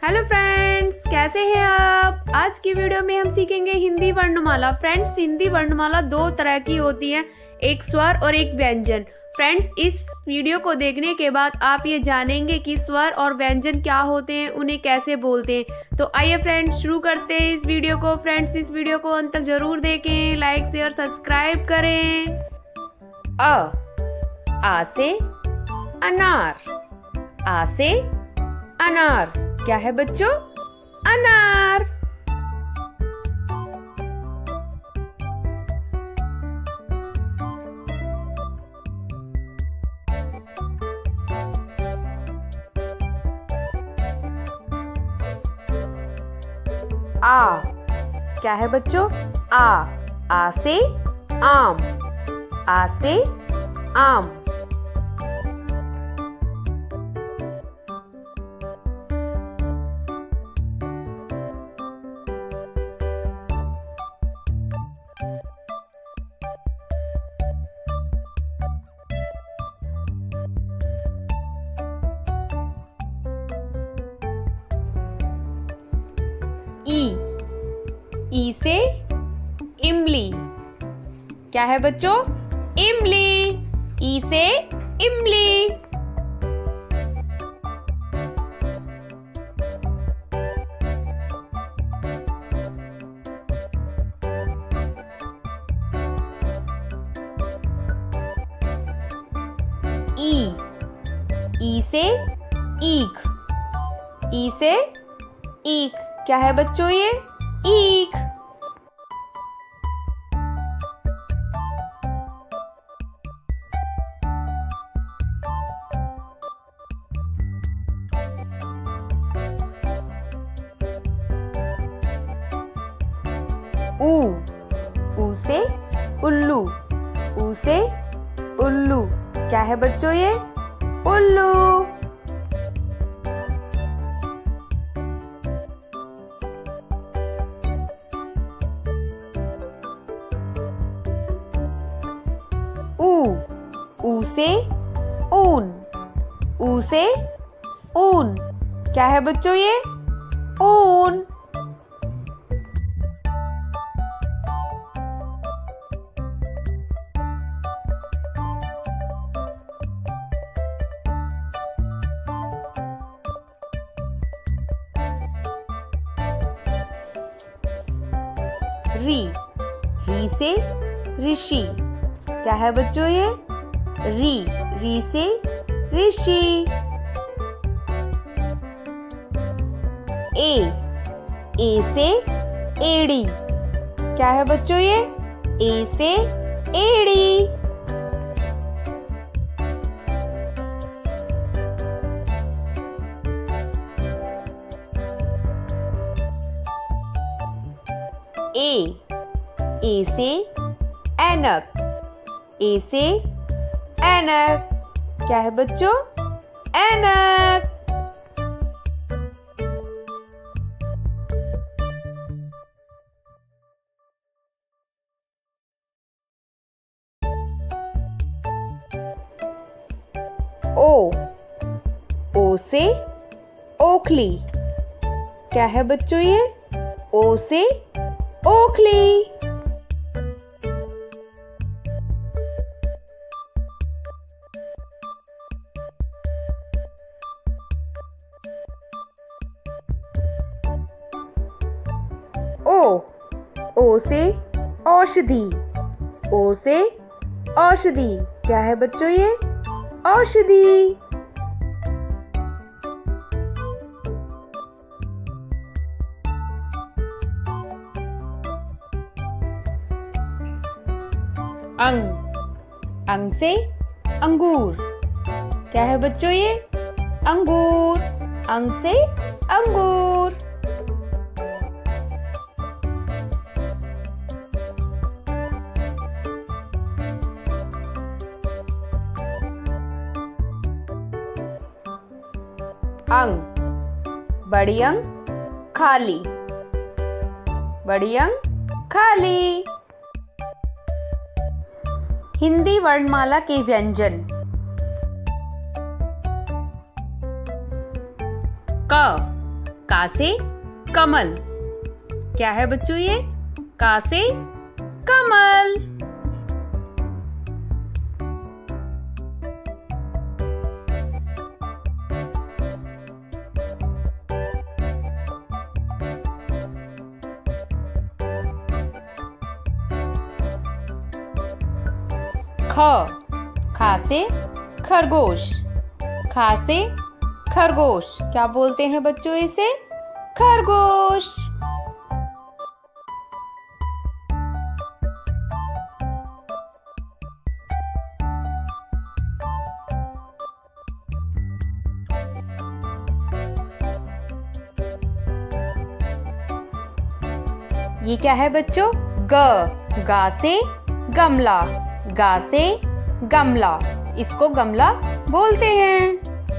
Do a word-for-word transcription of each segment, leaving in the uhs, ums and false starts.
Hello friends, कैसे हैं आप। आज की वीडियो में हम सीखेंगे हिंदी वर्णमाला। फ्रेंड्स, हिंदी वर्णमाला दो तरह की होती है, एक स्वर और एक व्यंजन। फ्रेंड्स, इस वीडियो को देखने के बाद आप ये जानेंगे कि स्वर और व्यंजन क्या होते हैं, उन्हें कैसे बोलते हैं। तो आइए फ्रेंड्स शुरू करते हैं इस वीडियो को। फ्रेंड्स, इस वीडियो को अंत तक जरूर देखें, लाइक शेयर सब्सक्राइब करें। अ आ से अनार। आ से अनार क्या है बच्चों? अनार। आ क्या है बच्चों? आ आ से आम। आ से आम। ई ई से इमली क्या है बच्चों? इमली। ई से इमली। ई ई से ईख। ई से ईख क्या है बच्चों? ये ईख। ऊ ऊ से उल्लू। ऊ से उल्लू क्या है बच्चों? ये उल्लू। ऊ ऊ से ऊन। ऊ से ऊन क्या है बच्चों? ये ऊन। री री से ऋषि क्या है बच्चों? ये री री से ऋषि। ए ए से एड़ी क्या है बच्चों? ये ए से एड़ी। ए ए से ऐनक। ए से ऐनक क्या है बच्चों? ऐनक। ओ ओ से ओखली क्या है बच्चों? ये ओ से ओखली। ओ ओ से औषधि। ओ से औषधि क्या है बच्चों? ये औषधि। अंग अंग से अंगूर क्या है बच्चों? ये अंगूर। अंग से अंगूर। अंग बड़ी अंग खाली। बड़ी अंग खाली। हिंदी वर्णमाला के व्यंजन। क का से कमल। क्या है बच्चों ये? का से कमल। ख खा से खरगोश। खा से खरगोश। क्या बोलते हैं बच्चों इसे? खरगोश। ये क्या है बच्चों? ग गा से गमला। गा से गमला। इसको गमला बोलते हैं।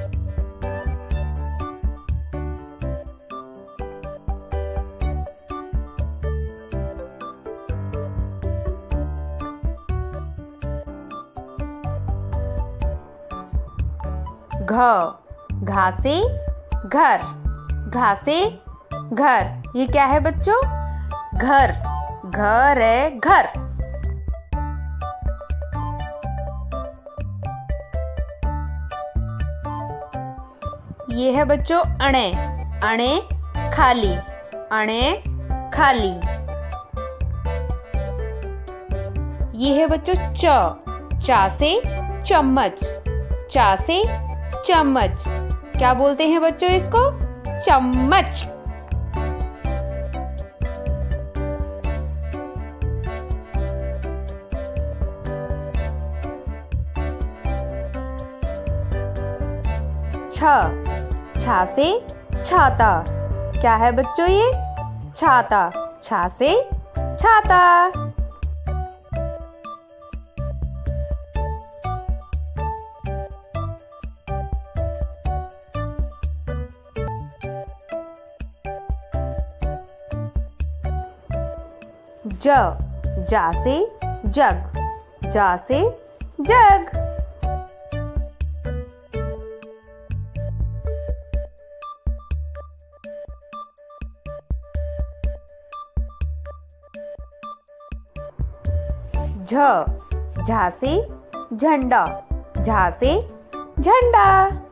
घ घा से घर। घा से घर। ये क्या है बच्चों? घर। घर है घर। ये है बच्चों अणे। अणे खाली। अणे खाली। ये है बच्चों च। चा से चम्मच। चा से चम्मच। क्या बोलते हैं बच्चों इसको? चम्मच। छ छा से छाता। क्या है बच्चों ये? छाता। छा से छाता। ज जा से जग। जा से जग। झ झा से झंडा। झा से झंडा।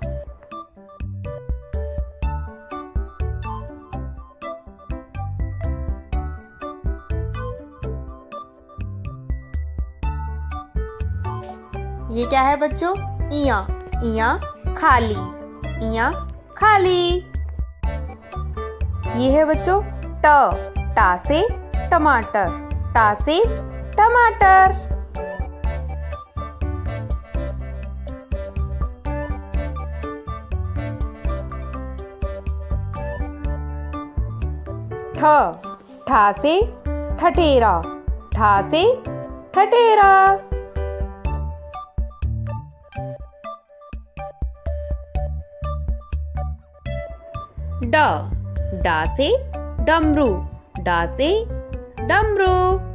ये क्या है बच्चों? इया। इया खाली। इया खाली। ये है बच्चों ट। टा से टमाटर। टा से टमाटर। ठ ठा से ठठेरा। ठा से ठठेरा। ड डा से डमरू। डा से डमरू।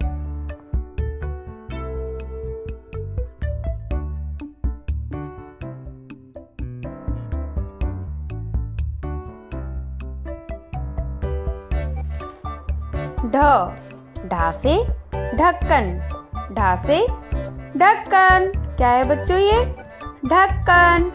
ढ ढा से ढक्कन। ढा से ढक्कन। क्या है बच्चों ये? ढक्कन।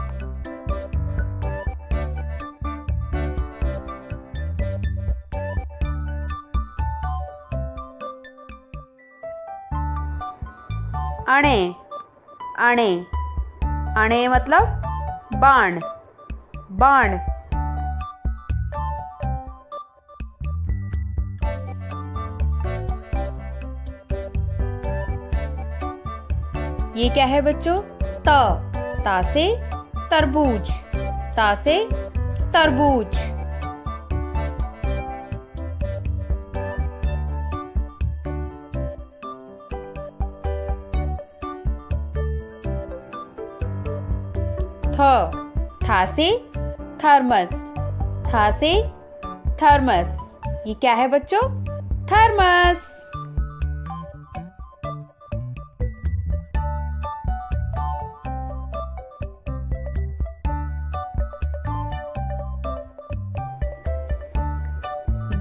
अणे अणे अणे मतलब बाण। बाण। ये क्या है बच्चों? त ता से तरबूज। ता से तरबूज। थ था से थर्मस। था से थर्मस। ये क्या है बच्चों? थर्मस।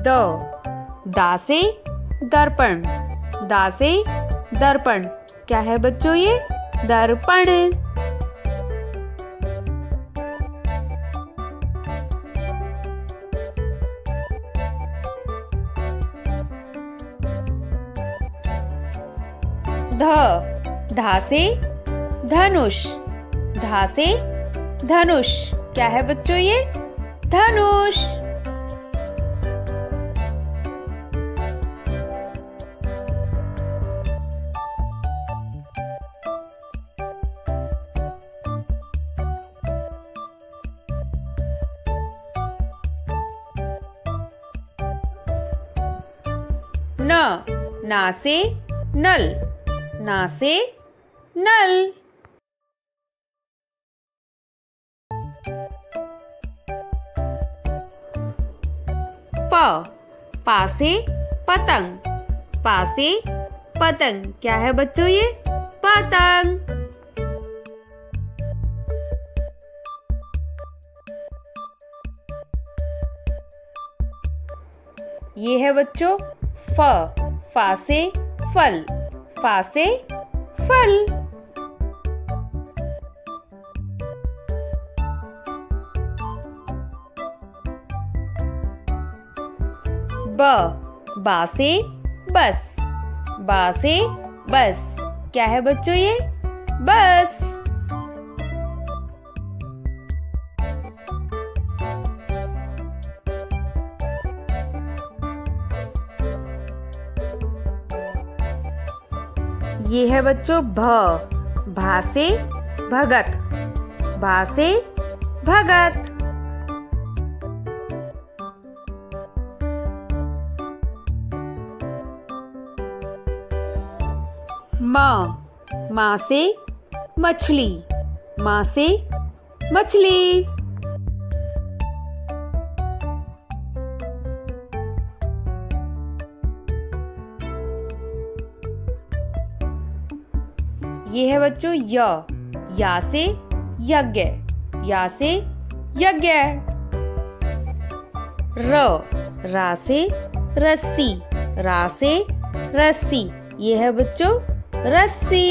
द दा से दर्पण, दा से दर्पण क्या है बच्चों ये? दर्पण। ध धा से धनुष, धा से धनुष क्या है बच्चों ये? धनुष। न ना से नल, ना से नल। प पा से पतंग, पा से पतंग क्या है बच्चों ये? पतंग। ये है बच्चों फ, फा से फल, फा से फल। ब बा से बस, बा से बस क्या है बच्चों ये? बस। ये है बच्चों भ, भा से भगत, भा से भगत। म मा से मछली, माँ से मछली। ये है बच्चों य, या से यज्ञ, या से यज्ञ। र रा से रस्सी, रा से रस्सी ये है बच्चों रस्सी।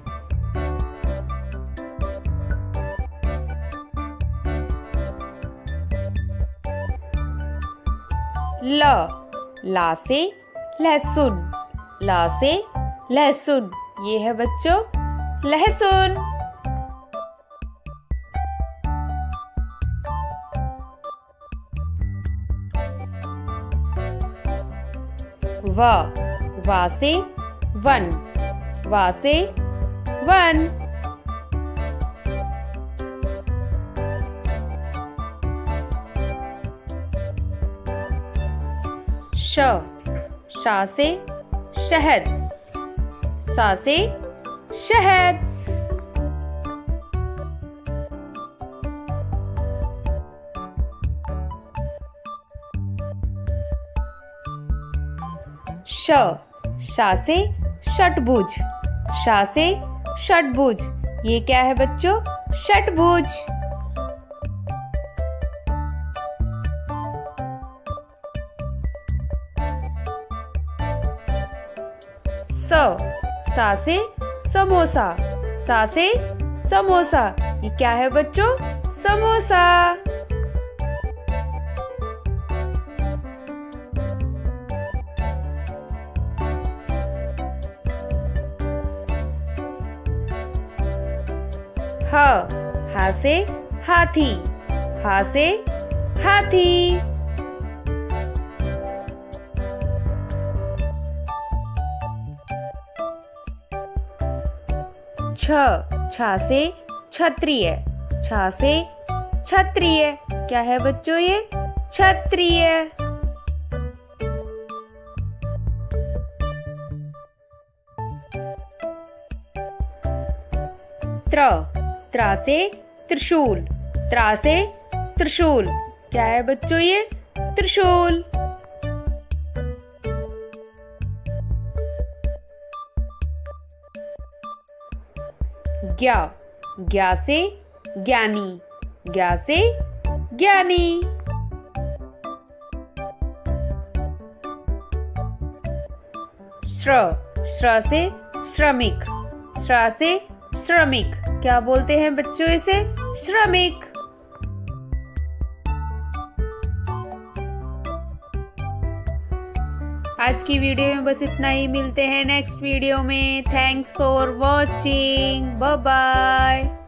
ल ला से लहसुन, ला से लहसुन ये है बच्चों लहसुन। व वा से वन, वा से वन। श शा से शहद, सा से शहद। श शा से षटभुज, शा से षटभुज ये क्या है बच्चों? षटभुज। स सा से समोसा, सा से समोसा ये क्या है बच्चों? समोसा। ह हा से हाथी, हा से हाथी। छ छा से क्षत्रिय, छा से क्षत्रिय क्या है बच्चों ये? क्षत्रिय। त्र त्रा से त्रिशूल, त्रा से त्रिशूल क्या है बच्चों ये? त्रिशूल। ज्ञा ज्ञा से ज्ञानी, ज्ञा से ज्ञानी। श्र, श्र से श्रमिक, श्र से श्रमिक, क्या बोलते हैं बच्चों इसे? श्रमिक। आज की वीडियो में बस इतना ही, मिलते हैं नेक्स्ट वीडियो में। Thanks for watching, bye bye.